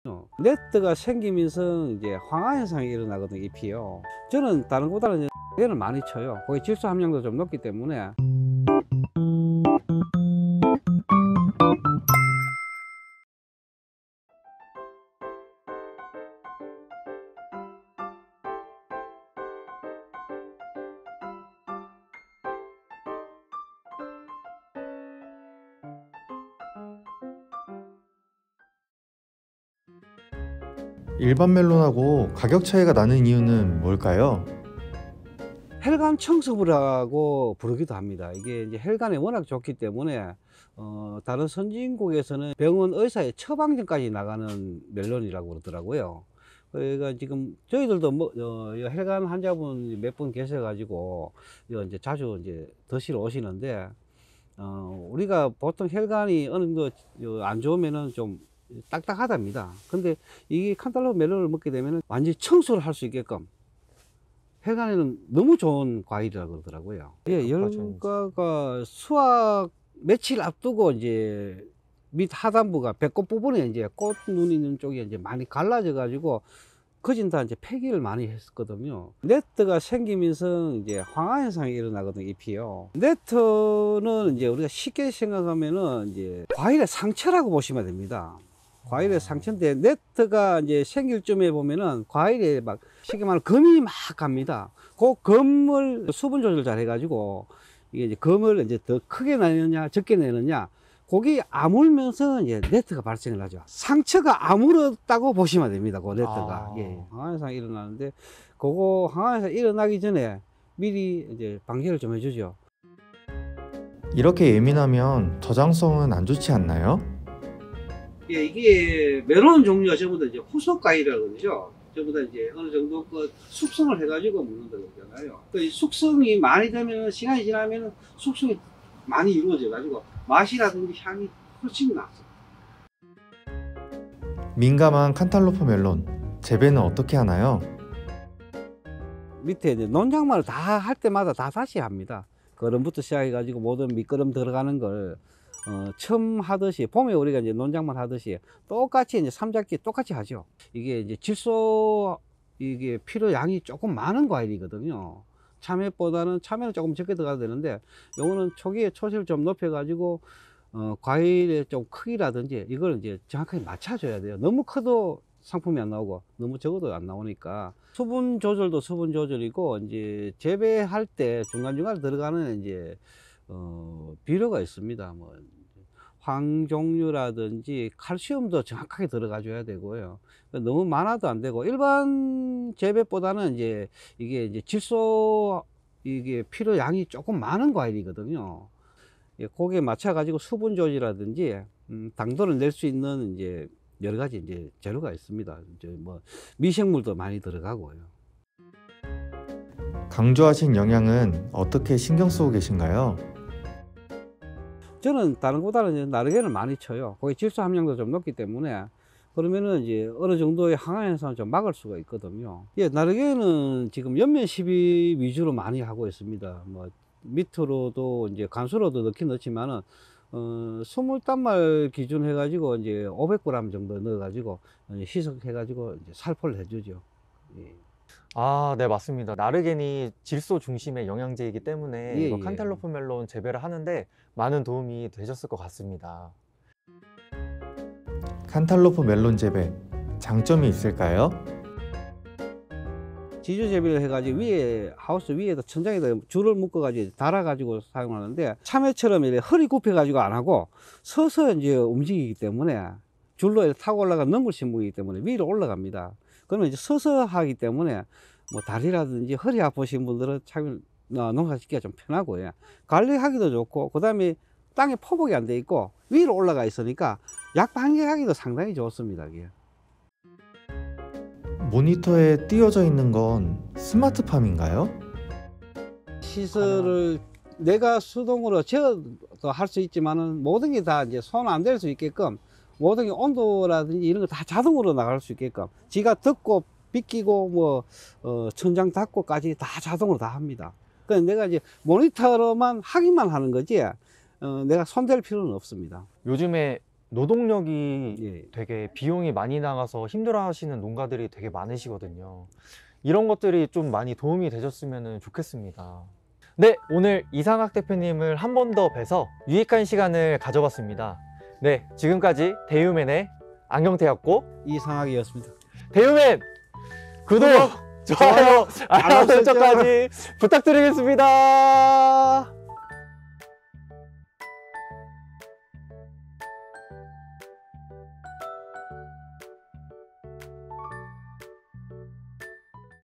네트가 생기면서 이제 황화 현상이 일어나거든요, 잎이요. 저는 다른 것보다는 얘를 많이 쳐요. 거기 질소 함량도 좀 높기 때문에. 일반 멜론하고 가격 차이가 나는 이유는 뭘까요? 혈관 청소부라고 부르기도 합니다. 이게 이제 혈관에 워낙 좋기 때문에 다른 선진국에서는 병원 의사의 처방전까지 나가는 멜론이라고 그러더라고요. 그러니까 지금 저희들도 이 혈관 환자분 몇 분 계셔가지고 이거 이제 자주 이제 드시러 오시는데 우리가 보통 혈관이 어느 정도 안 좋으면은 좀 딱딱하답니다. 근데 이 칸탈로프 멜론을 먹게 되면은 완전히 청소를 할 수 있게끔 혈관에는 너무 좋은 과일이라고 그러더라고요. 예, 열과가 수확 며칠 앞두고 이제 밑 하단부가 배꼽 부분에 이제 꽃 눈 있는 쪽에 이제 많이 갈라져 가지고 거진 다 이제 폐기를 많이 했었거든요. 네트가 생기면서 이제 황화 현상이 일어나거든요, 잎이요. 네트는 이제 우리가 쉽게 생각하면은 이제 과일의 상처라고 보시면 됩니다. 과일의 상처인데 네트가 이제 생길 쯤에 보면은 과일에 막 쉽게 말하면 검이 막 갑니다. 그 검을 수분 조절 잘 해가지고 이게 이제 검을 이제 더 크게 내느냐 적게 내느냐 고기 아물면서 이제 네트가 발생을 하죠. 상처가 아물었다고 보시면 됩니다. 그 네트가 예, 항암현상 일어나는데 그거 항암현상 일어나기 전에 미리 이제 방지를 좀 해주죠. 이렇게 예민하면 저장성은 안 좋지 않나요? 예, 이게 멜론 종류가 전부 다 이제 후속 과일이라고 그러죠. 전부 다 이제 어느 정도 그 숙성을 해가지고 먹는다고 그러잖아요. 그 숙성이 많이 되면 시간이 지나면 숙성이 많이 이루어져 가지고 맛이라든지 향이 훨씬 나죠. 민감한 칸탈로프 멜론, 재배는 어떻게 하나요? 밑에 이제 논작물을 다 할 때마다 다 다시 합니다. 거름부터 시작해가지고 모든 밑거름 들어가는 걸 처음 하듯이 봄에 우리가 이제 논작물 하듯이 똑같이 이제 삼작기 똑같이 하죠. 이게 이제 질소 이게 필요 양이 조금 많은 과일이거든요. 참외보다는 참외는 조금 적게 들어가도 되는데 요거는 초기에 초시를 좀 높여가지고 과일의 좀 크기라든지 이걸 이제 정확하게 맞춰줘야 돼요. 너무 커도 상품이 안 나오고 너무 적어도 안 나오니까 수분 조절도 수분 조절이고 이제 재배할 때 중간중간에 들어가는 이제 비료가 있습니다. 뭐 황 종류라든지 칼슘도 정확하게 들어가 줘야 되고요. 너무 많아도 안 되고 일반 재배보다는 이제 이게 이제 질소 이게 필요 양이 조금 많은 과일이거든요. 예, 거기에 맞춰 가지고 수분 조절이라든지 당도를 낼 수 있는 이제 여러 가지 이제 재료가 있습니다. 이제 뭐 미생물도 많이 들어가고요. 강조하신 영양은 어떻게 신경 쓰고 계신가요? 저는 다른 것보다는 나르게를 많이 쳐요. 거기 질소 함량도 좀 높기 때문에 그러면은 이제 어느 정도의 항암 현상을 좀 막을 수가 있거든요. 예, 나르게는 지금 연면 시비 위주로 많이 하고 있습니다. 뭐 밑으로도 이제 간수로도 넣긴 넣지만은 20단말 기준 해가지고 이제 500g 정도 넣어가지고 희석해가지고 이제 살포를 해주죠. 예. 네, 맞습니다. 나르겐이 질소 중심의 영양제이기 때문에 예, 이거 예. 칸탈로프 멜론 재배를 하는데 많은 도움이 되셨을 것 같습니다. 칸탈로프 멜론 재배, 장점이 있을까요? 지주 재배를 해가지고 위에 하우스 위에다 천장에다 줄을 묶어가지고 달아가지고 사용하는데 참외처럼 이렇게 허리 굽혀가지고 안 하고 서서 이제 움직이기 때문에 줄로 이렇게 타고 올라간 넝굴 식물이기 때문에 위로 올라갑니다. 그러면 이제 서서 하기 때문에 뭐 다리라든지 허리 아프신 분들은 참 농사 짓기가 좀 편하고요. 관리하기도 좋고 그 다음에 땅에 포복이 안 돼 있고 위로 올라가 있으니까 약 방해하기도 상당히 좋습니다. 이게. 모니터에 띄어져 있는 건 스마트팜인가요? 시설을 내가 수동으로 제어도 할 수 있지만은 모든 게 다 이제 손 안 댈 수 있게끔 모든 게 온도라든지 이런 거 다 자동으로 나갈 수 있게끔 지가 덮고 비끼고 뭐 천장 닫고까지 다 자동으로 다 합니다. 그래서 내가 이제 모니터로만 하기만 하는 거지 내가 손댈 필요는 없습니다. 요즘에 노동력이 예. 되게 비용이 많이 나가서 힘들어하시는 농가들이 되게 많으시거든요. 이런 것들이 좀 많이 도움이 되셨으면 좋겠습니다. 네, 오늘 이상학 대표님을 한 번 더 뵈서 유익한 시간을 가져봤습니다. 네, 지금까지 대유맨의 안경태였고, 이상학이었습니다. 대유맨 구독, 좋아요, 알람 설정까지 부탁드리겠습니다.